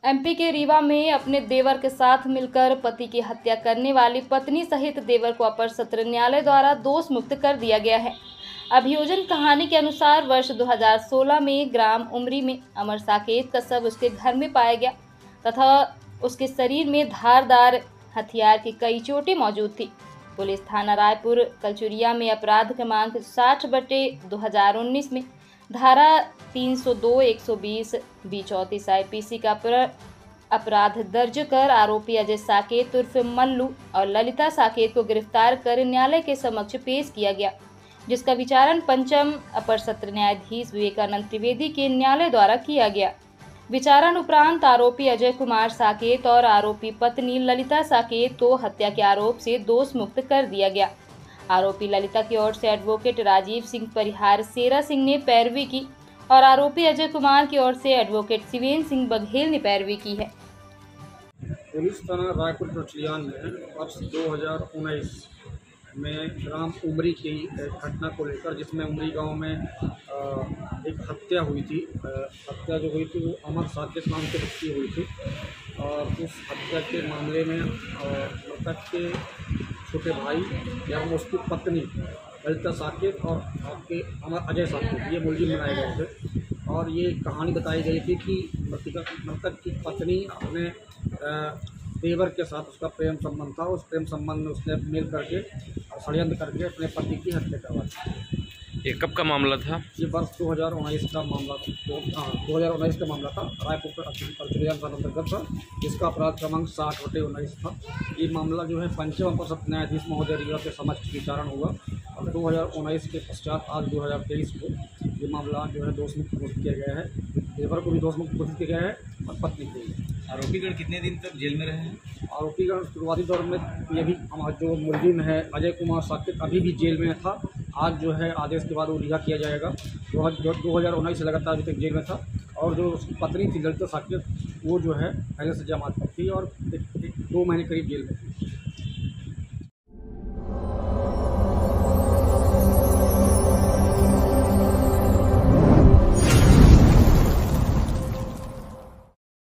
MP के रीवा में अपने देवर के साथ मिलकर पति की हत्या करने वाली पत्नी सहित देवर को अपर सत्र न्यायालय द्वारा दोष मुक्त कर दिया गया है। अभियोजन कहानी के अनुसार वर्ष 2016 में ग्राम उमरी में अमर साकेत का शव उसके घर में पाया गया तथा उसके शरीर में धारदार हथियार की कई चोटें मौजूद थी। पुलिस थाना रायपुर कलचुरिया में अपराध क्रमांक 60/2019 में धारा 302-120 B34 IPC का अपराध दर्ज कर आरोपी अजय साकेत उर्फ मल्लू और ललिता साकेत को गिरफ्तार कर न्यायालय के समक्ष पेश किया गया, जिसका विचारण पंचम अपर सत्र न्यायाधीश विवेकानंद त्रिवेदी के न्यायालय द्वारा किया गया। विचारण उपरांत आरोपी अजय कुमार साकेत और आरोपी पत्नी ललिता साकेत को हत्या के आरोप से दोष मुक्त कर दिया गया। आरोपी ललिता की ओर से एडवोकेट राजीव सिंह परिहार सेरा सिंह ने पैरवी की और आरोपी अजय कुमार की ओर से एडवोकेट शिवेन सिंह बघेल ने पैरवी की है। पुलिस थाना रायपुर कलचुरिया में वर्ष 2019 में ग्राम उमरी की घटना को लेकर, जिसमें उमरी गांव में एक हत्या हुई थी। हत्या जो हुई थी वो अमर साकेत नाम के व्यक्ति हुई थी और उस हत्या के मामले में मृतक के छोटे भाई एवं उसकी पत्नी ललिता साकेत और आपके अमर अजय साकेत ये मुलजिम बनाए गए थे। और ये कहानी बताई गई थी कि मृतक की पत्नी अपने देवर के साथ उसका प्रेम संबंध था। उस प्रेम संबंध में उसने मिल करके षड्यंत्र करके अपने पति की हत्या करवा दी। ये कब का मामला था? ये वर्ष 2019 का मामला था। 2019 का मामला था। रायपुर कलचुरिया अंतर्गत था, जिसका अपराध क्रमांक 60/19 था। ये मामला जो है पंचम अपर सत्र न्यायाधीश महोदय रीवा के समक्ष विचारण हुआ और 2019 के पश्चात आज 2023 को ये मामला जो है दोष मुक्त घोषित किया गया है। देवर को भी दोष मुक्त घोषित किया गया है और पत्नी को भी। आरोपीगण कितने दिन तक जेल में रहे हैं? आरोपीगण शुरुआती दौर में ये भी हमारा जो मुलजिम है अजय कुमार साकेत अभी भी जेल में था। आज जो है आदेश के बाद वो रिहा किया जाएगा। 2019 से लगातार अभी तक जेल में था और जो उसकी पत्नी थी ललिता साकेत वो जो है पहले से जमात पर थी और 2 महीने करीब जेल में थी।